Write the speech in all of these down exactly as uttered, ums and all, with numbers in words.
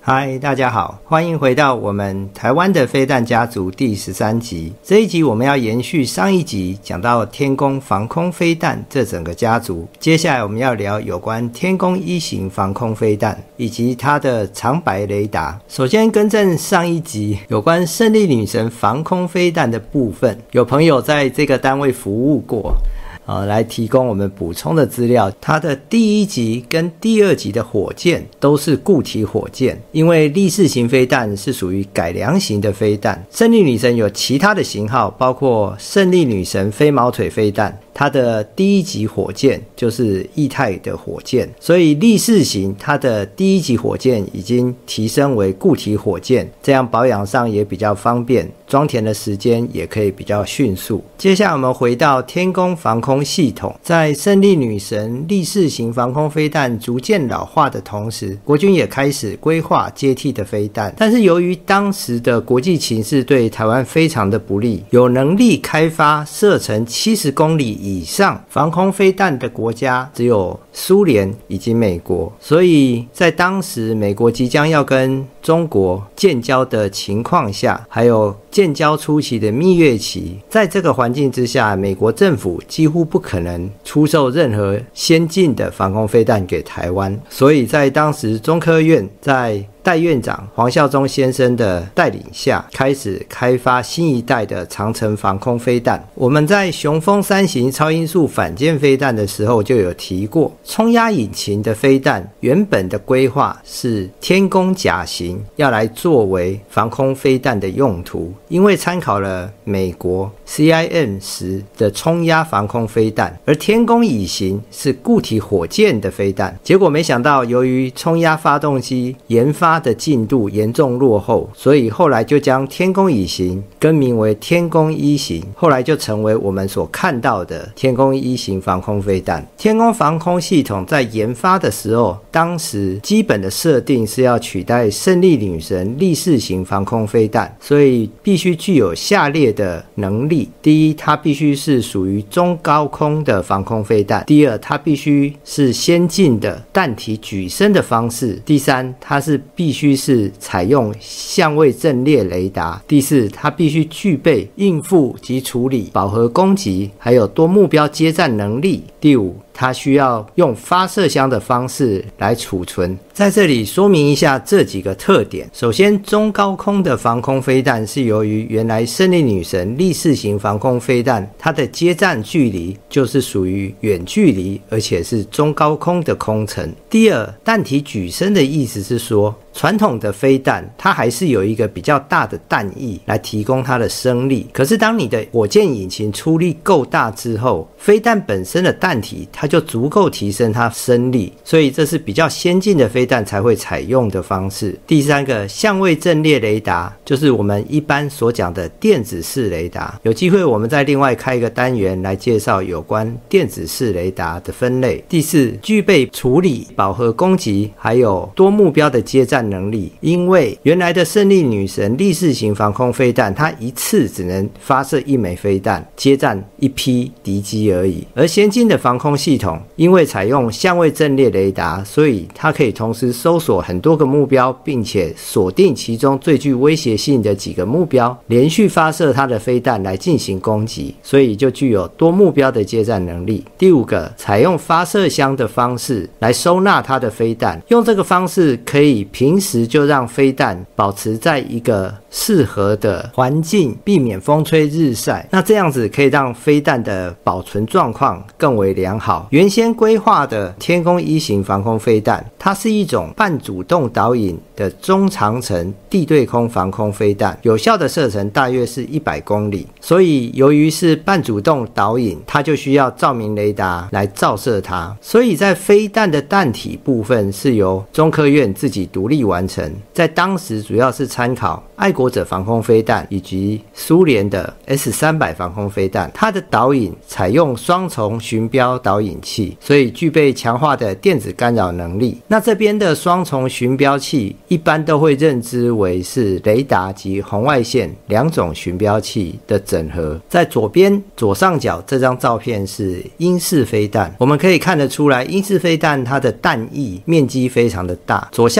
嗨，大家好，欢迎回到我们台湾的飞弹家族第十三集。这一集我们要延续上一集讲到天宫防空飞弹这整个家族，接下来我们要聊有关天宫一型防空飞弹以及它的长白雷达。首先更正上一集有关胜利女神防空飞弹的部分，有朋友在这个单位服务过呃，来提供我们补充的资料。它的第一级跟第二级的火箭都是固体火箭，因为立式型飞弹是属于改良型的飞弹。胜利女神有其他的型号，包括胜利女神飞毛腿飞弹，它的第一级火箭就是液态的火箭，所以立式型它的第一级火箭已经提升为固体火箭，这样保养上也比较方便，装填的时间也可以比较迅速。接下来我们回到天宫防空系统，在胜利女神立式型防空飞弹逐渐老化的同时，国军也开始规划接替的飞弹，但是由于当时的国际情势对台湾非常的不利，有能力开发射程七十公里以上防空飞弹的国家只有苏联以及美国，所以在当时美国即将要跟中国建交的情况下，还有建交初期的蜜月期，在这个环境之下，美国政府几乎不可能出售任何先进的防空飞弹给台湾，所以在当时中科院在戴院长黄孝忠先生的带领下，开始开发新一代的长程防空飞弹。我们在雄风三型超音速反舰飞弹的时候就有提过，冲压引擎的飞弹原本的规划是天宫甲型，要来作为防空飞弹的用途，因为参考了美国 C I M 十 的冲压防空飞弹，而天宫乙型是固体火箭的飞弹。结果没想到，由于冲压发动机研发的进度严重落后，所以后来就将天宫乙型更名为天宫一型，后来就成为我们所看到的天宫一型防空飞弹。天宫防空系统在研发的时候，当时基本的设定是要取代胜利女神立式型防空飞弹，所以必须具有下列的能力：第一，它必须是属于中高空的防空飞弹；第二，它必须是先进的弹体举升的方式；第三，它是必须是采用相位阵列雷达；第四，它必须具备应付及处理饱和攻击还有多目标接战能力；第五，它需要用发射箱的方式来储存。在这里说明一下这几个特点。首先，中高空的防空飞弹是由于原来胜利女神立式型防空飞弹，它的接战距离就是属于远距离，而且是中高空的空程。第二，弹体举升的意思是说，传统的飞弹它还是有一个比较大的弹翼来提供它的升力，可是当你的火箭引擎出力够大之后，飞弹本身的弹体它就足够提升它升力，所以这是比较先进的飞弹才会采用的方式。第三个，相位阵列雷达就是我们一般所讲的电子式雷达，有机会我们再另外开一个单元来介绍有关电子式雷达的分类。第四，具备处理饱和攻击还有多目标的接战能力，因为原来的胜利女神立式型防空飞弹，它一次只能发射一枚飞弹，接战一批敌机而已。而先进的防空系统，因为采用相位阵列雷达，所以它可以同时搜索很多个目标，并且锁定其中最具威胁性的几个目标，连续发射它的飞弹来进行攻击，所以就具有多目标的接战能力。第五个，采用发射箱的方式来收纳它的飞弹，用这个方式可以平时就让飞弹保持在一个适合的环境，避免风吹日晒，那这样子可以让飞弹的保存状况更为良好。原先规划的天宫一型防空飞弹，它是一种半主动导引的中长程地对空防空飞弹，有效的射程大约是一百公里，所以由于是半主动导引，它就需要照明雷达来照射它，所以在飞弹的弹体部分是由中科院自己独立完成，在当时主要是参考爱国者防空飞弹以及苏联的 S 三百 防空飞弹，它的导引采用双重巡标导引器，所以具备强化的电子干扰能力。那这边的双重巡标器一般都会认知为是雷达及红外线两种巡标器的整合。在左边左上角这张照片是英式飞弹，我们可以看得出来英式飞弹它的弹翼面积非常的大。左下角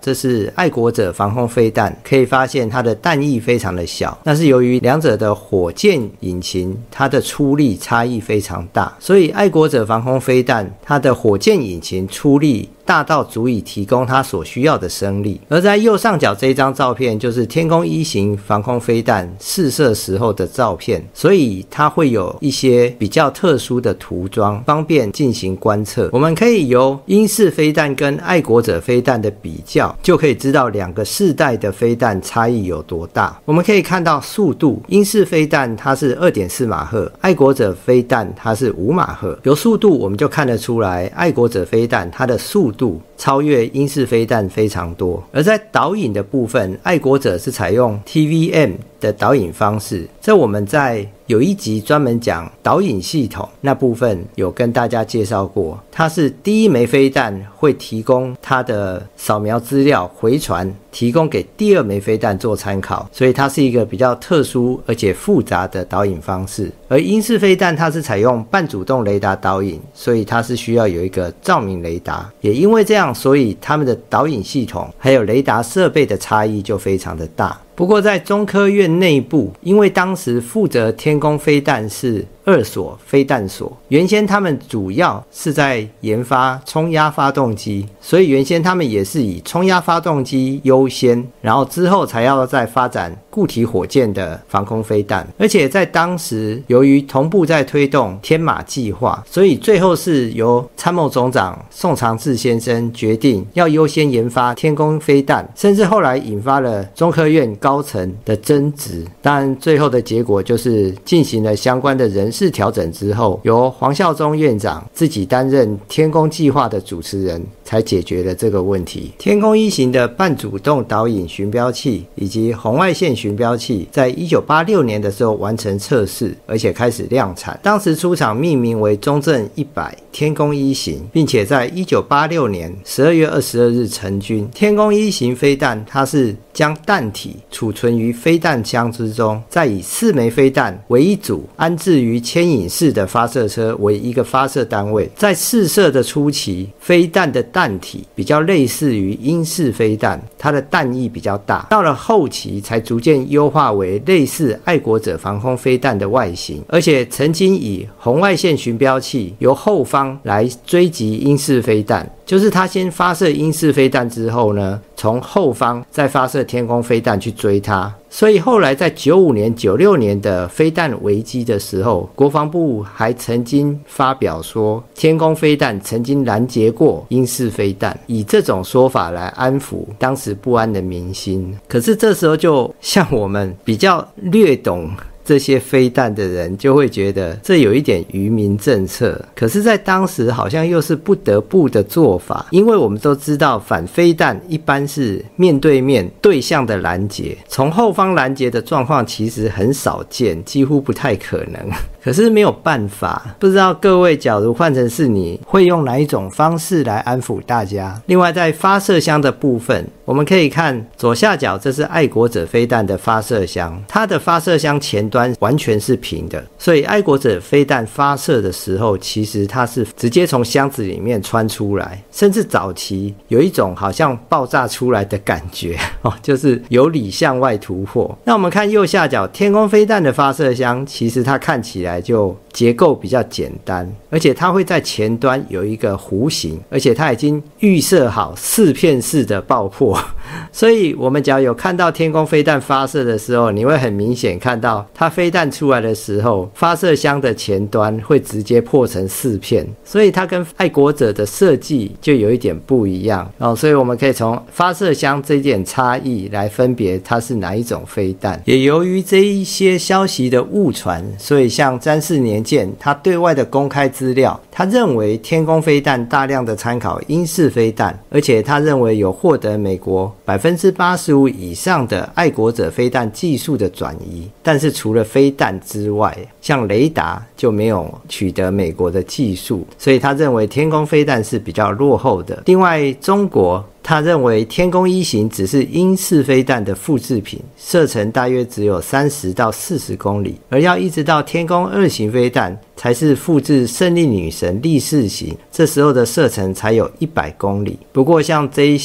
这是爱国者防空飞弹，可以发现它的弹翼非常的小，那是由于两者的火箭引擎它的出力差异非常大，所以爱国者防空飞弹它的火箭引擎出力大到足以提供它所需要的升力。而在右上角这一张照片就是天宫一型防空飞弹试射时候的照片，所以它会有一些比较特殊的涂装，方便进行观测。我们可以由鹰式飞弹跟爱国者飞弹的比较，就可以知道两个世代的飞弹差异有多大。我们可以看到速度，鹰式飞弹它是 二点四马赫，爱国者飞弹它是五马赫。由速度我们就看得出来，爱国者飞弹它的速度超越鹰式飞弹非常多。而在导引的部分，爱国者是采用 T V M 的导引方式，这我们在有一集专门讲导引系统那部分有跟大家介绍过，它是第一枚飞弹会提供它的扫描资料回传，提供给第二枚飞弹做参考，所以它是一个比较特殊而且复杂的导引方式。而鹰式飞弹它是采用半主动雷达导引，所以它是需要有一个照明雷达，也因为这样，所以他们的导引系统还有雷达设备的差异就非常的大。不过在中科院内部，因为当时负责天宫飞弹是二所飞弹所，原先他们主要是在研发冲压发动机，所以原先他们也是以冲压发动机优先，然后之后才要再发展固体火箭的防空飞弹。而且在当时由于同步在推动天马计划，所以最后是由参谋总长宋长志先生决定要优先研发天宫飞弹，甚至后来引发了中科院高层的争执。当然最后的结果就是进行了相关的人事调整之后，由黄孝忠院长自己担任天宫计划的主持人，才解决了这个问题。天宫一型的半主动导引巡标器以及红外线巡标器在一九八六年的时候完成测试，而且开始量产，当时出厂命名为中正一百天宫一型，并且在一九八六年十二月二十二日成军。天宫一型飞弹它是将弹体储存于飞弹箱之中，再以四枚飞弹为一组，安置于牵引式的发射车为一个发射单位。在试射的初期，飞弹的弹体比较类似于鹰式飞弹，它的弹翼比较大，到了后期才逐渐优化为类似爱国者防空飞弹的外形，而且曾经以红外线巡标器由后方来追击鹰式飞弹，就是它先发射鹰式飞弹之后呢，从后方再发射天宫飞弹去追它。所以后来在九五年、九六年的飞弹危机的时候，国防部还曾经发表说，天宫飞弹曾经拦截过鹰式飞弹，以这种说法来安抚当时不安的民心。可是这时候就像我们比较略懂这些飞弹的人就会觉得这有一点愚民政策，可是在当时好像又是不得不的做法，因为我们都知道反飞弹一般是面对面对向的拦截，从后方拦截的状况其实很少见，几乎不太可能。可是没有办法，不知道各位假如换成是你，会用哪一种方式来安抚大家？另外在发射箱的部分，我们可以看左下角，这是爱国者飞弹的发射箱，它的发射箱前端完全是平的，所以爱国者飞弹发射的时候，其实它是直接从箱子里面穿出来，甚至早期有一种好像爆炸出来的感觉哦，就是由里向外突破。那我们看右下角天宫飞弹的发射箱，其实它看起来就结构比较简单，而且它会在前端有一个弧形，而且它已经预设好四片式的爆破，所以我们只要有看到天宫飞弹发射的时候，你会很明显看到它飞弹出来的时候，发射箱的前端会直接破成四片，所以它跟爱国者的设计就有一点不一样哦。所以我们可以从发射箱这一点差异来分别它是哪一种飞弹。也由于这一些消息的误传，所以像詹氏年鉴它对外的公开资料，他认为天宫飞弹大量的参考鹰式飞弹，而且他认为有获得美国 百分之八十五 以上的爱国者飞弹技术的转移。但是除了飞弹之外，像雷达就没有取得美国的技术，所以他认为天宫飞弹是比较落后的。另外中国他认为天宫一型只是鹰式飞弹的复制品，射程大约只有三十到四十公里，而要一直到天宫二型飞弹才是复制胜利女神力士型，这时候的射程才有一百公里。不过像这一项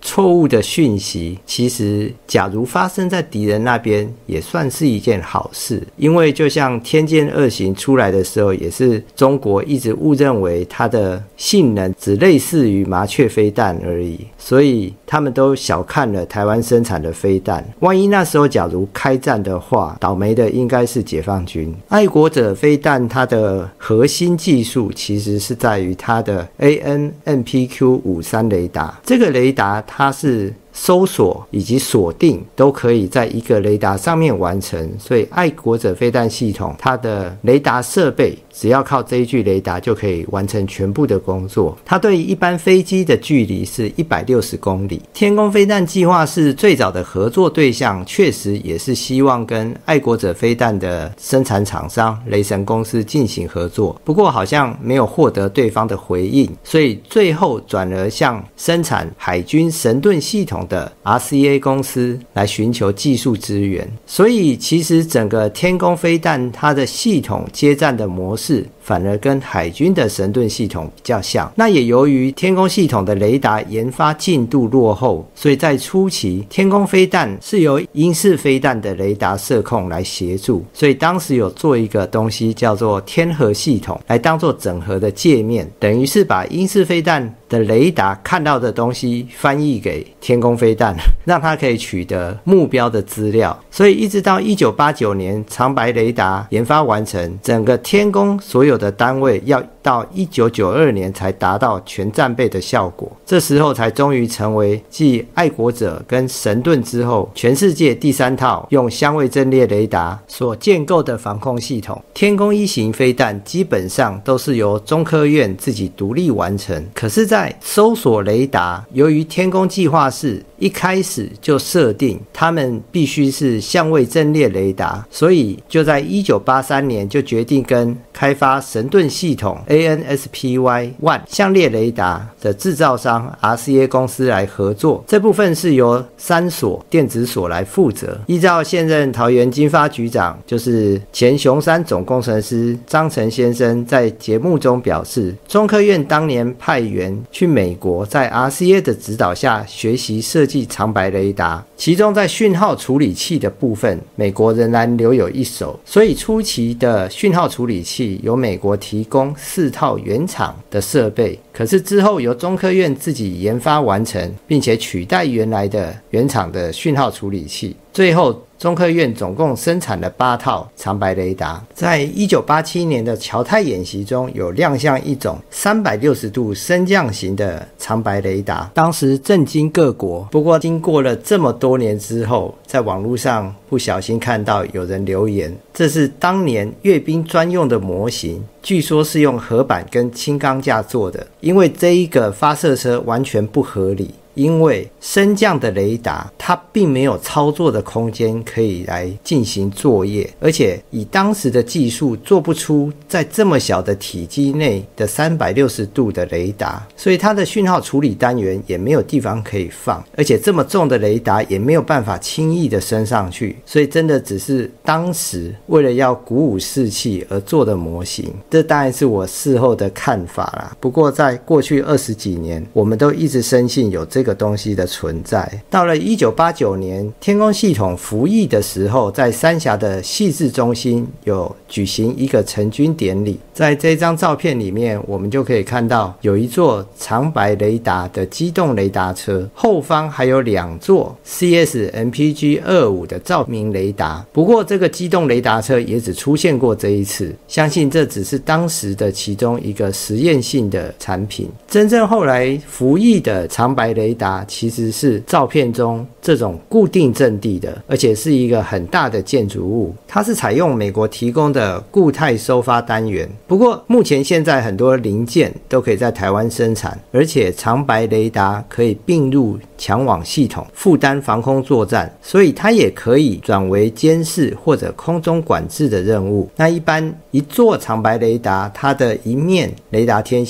错误的讯息，其实假如发生在敌人那边也算是一件好事，因为就像天剑二型出来的时候，也是中国一直误认为它的性能只类似于麻雀飞弹而已，所以他们都小看了台湾生产的飞弹。万一那时候假如开战的话，倒霉的应该是解放军。爱国者飞弹它的核心技术其实是在于它的 A N M P Q 五十三 雷达，这个雷达它是搜索以及锁定都可以在一个雷达上面完成，所以爱国者飞弹系统它的雷达设备只要靠这一具雷达就可以完成全部的工作。它对一般飞机的距离是一百六十公里。天宫飞弹计划是最早的合作对象，确实也是希望跟爱国者飞弹的生产厂商雷神公司进行合作，不过好像没有获得对方的回应，所以最后转而向生产海军神盾系统的 R C A 公司来寻求技术支援。所以其实整个天宫飞弹它的系统接战的模式反而跟海军的神盾系统比较像。那也由于天宫系统的雷达研发进度落后，所以在初期天宫飞弹是由鹰式飞弹的雷达射控来协助，所以当时有做一个东西叫做天河系统来当做整合的界面，等于是把鹰式飞弹的雷达看到的东西翻译给天宫飞弹，让它可以取得目标的资料。所以一直到一九八九年长白雷达研发完成，整个天宫所有的单位要到一九九二年才达到全战备的效果，这时候才终于成为继爱国者跟神盾之后全世界第三套用相位阵列雷达所建构的防空系统。天宫一型飞弹基本上都是由中科院自己独立完成，可是在搜索雷达，由于天宫计划是一开始就设定他们必须是相位阵列雷达，所以就在一九八三年就决定跟开发神盾系统 A N S P Y 一 相列雷达的制造商 R C A 公司来合作，这部分是由三所电子所来负责。依照现任桃园经发局长就是前雄山总工程师张成先生在节目中表示，中科院当年派员去美国，在 R C A 的指导下学习设计长白雷达，其中在讯号处理器的部分美国仍然留有一手，所以初期的讯号处理器由美国提供四套原厂的设备，可是之后由中科院自己研发完成，并且取代原来的原厂的讯号处理器。最后中科院总共生产了八套长白雷达。在一九八七年的侨太演习中有亮相一种三百六十度升降型的长白雷达，当时震惊各国。不过经过了这么多年之后，在网络上不小心看到有人留言，这是当年阅兵专用的模型，据说是用合板跟轻钢架做的，因为这一个发射车完全不合理，因为升降的雷达它并没有操作的空间可以来进行作业，而且以当时的技术做不出在这么小的体积内的三百六十度的雷达，所以它的讯号处理单元也没有地方可以放，而且这么重的雷达也没有办法轻易的升上去，所以真的只是当时为了要鼓舞士气而做的模型。这当然是我事后的看法啦，不过在过去二十几年我们都一直深信有这个东西的存在。到了一九八九年天宫系统服役的时候，在三峡的系制中心有举行一个成军典礼，在这张照片里面我们就可以看到有一座长白雷达的机动雷达车，后方还有两座 C S M P G 二十五 的照明雷达，不过这个机动雷达车也只出现过这一次，相信这只是当时的其中一个实验性的产品。真正后来服役的长白雷达其实是照片中这种固定阵地的，而且是一个很大的建筑物，它是采用美国提供的固态收发单元。不过目前现在很多零件都可以在台湾生产，而且长白雷达可以并入强网系统，负担防空作战，所以它也可以转为监视或者空中管制的任务。那一般一座长白雷达，它的一面雷达天线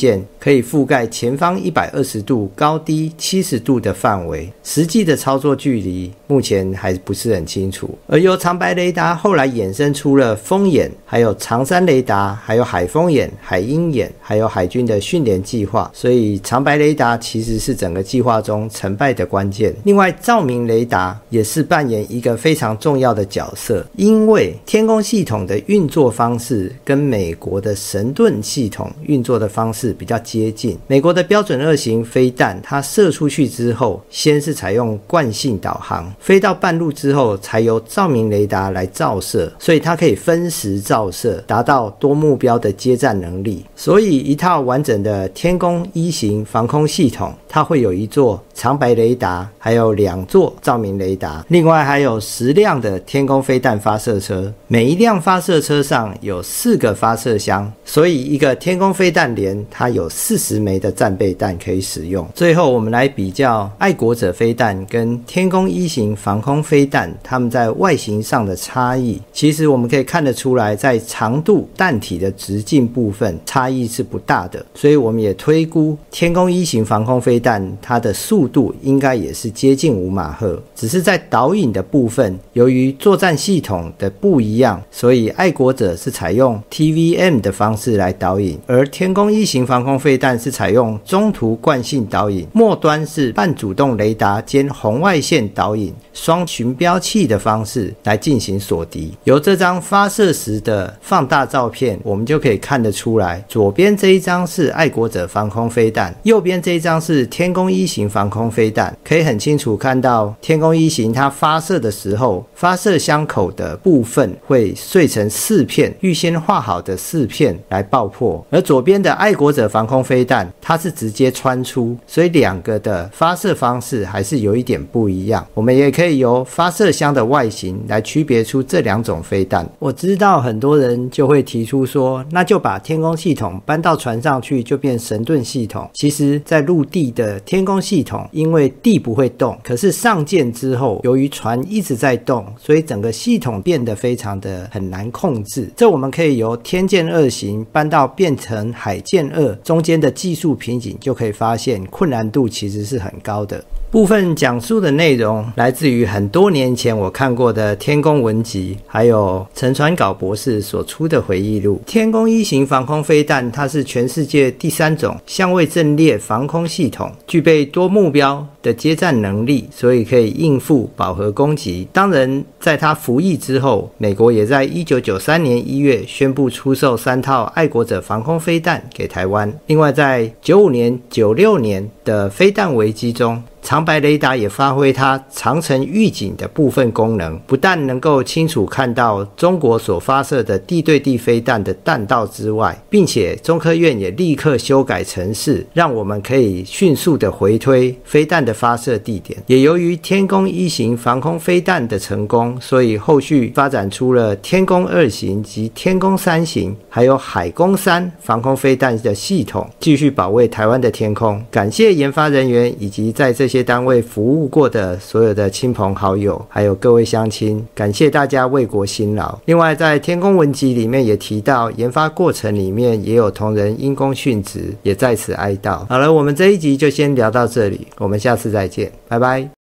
可以覆盖前方一百二十度、高低七十度的范围。实际的操作距离目前还不是很清楚。而由长白雷达后来衍生出了风眼，还有长山雷达，还有海风眼、海鹰眼，还有海军的训练计划。所以长白雷达其实是整个计划中成败的关键。另外，照明雷达也是扮演一个非常重要的角色，因为天宫系统的运作方式跟美国的神盾系统运作的方式比较接近。美国的标准二型飞弹，它射出去之后，先是采用惯性导航，飞到半路之后才由照明雷达来照射，所以它可以分时照射，达到多目标的接战能力。所以一套完整的天宫一型防空系统，它会有一座长白雷达，还有两座照明雷达，另外还有十辆的天宫飞弹发射车，每一辆发射车上有四个发射箱，所以一个天宫飞弹连它有四十枚的战备弹可以使用。最后我们来比较爱国者飞弹跟天宫一型防空飞弹，它们在外形上的差异。其实我们可以看得出来，在长度、弹体的直径部分差异是不大的，所以我们也推估天宫一型防空飞弹它的速度应该也是接近五马赫，只是在导引的部分，由于作战系统的不一样，所以爱国者是采用 T V M 的方式来导引，而天宫一型防空飞弹是采用中途惯性导引，末端是半主动雷达兼红外线导引，双巡标器的方式来进行锁敌。由这张发射时的放大照片，我们就可以看得出来，左边这一张是爱国者防空飞弹，右边这一张是天宫一型防空飞弹。可以很清楚看到天宫一型它发射的时候，发射箱口的部分会碎成四片，预先画好的四片来爆破。而左边的爱国者防空飞弹，它是直接穿出，所以两个的发射方式还是有一点不一样。我们也可以由发射箱的外形来区别出这两种飞弹。我知道很多人就会提出说，那就把天宫系统搬到船上去就变神盾系统。其实在陆地的天宫系统，因为地不会动，可是上舰之后，由于船一直在动，所以整个系统变得非常的很难控制。这我们可以由天剑二型搬到变成海剑二，中间的技术瓶颈就可以发现困难度其实是很高的。部分讲述的内容来自于很多年前我看过的天宫文集，还有陈传稿博士所出的回忆录。天宫一型防空飞弹，它是全世界第三种相位阵列防空系统，具备多目标的接战能力，所以可以应付饱和攻击。当然在它服役之后，美国也在一九九三年一月宣布出售三套爱国者防空飞弹给台湾。另外在九五年、九六年的飞弹危机中，长白雷达也发挥它长程预警的部分功能，不但能够清楚看到中国所发射的地对地飞弹的弹道之外，并且中科院也立刻修改程式，让我们可以迅速的回推飞弹的发射地点。也由于天宫一型防空飞弹的成功，所以后续发展出了天宫二型及天宫三型，还有海宫三防空飞弹的系统，继续保卫台湾的天空。感谢研发人员以及在这些单位服务过的所有的亲朋好友，还有各位乡亲，感谢大家为国辛劳。另外在天宫文集里面也提到，研发过程里面也有同仁因公殉职，也在此哀悼。好了，我们这一集就先聊到这里，我们下次再见，拜拜。